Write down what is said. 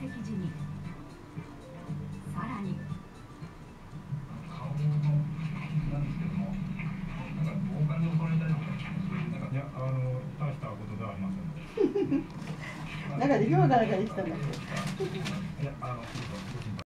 席時にさらにいや、大したことではありません。 なんかできようかなんか言ってたんだけど。 いや、